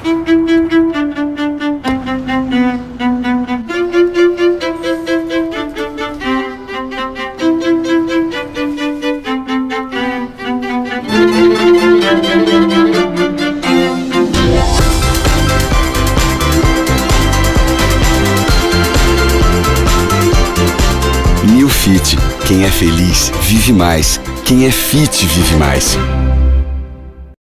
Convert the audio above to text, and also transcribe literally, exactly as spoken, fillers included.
New Fit. Quem é feliz, vive mais. Quem é fit, vive mais.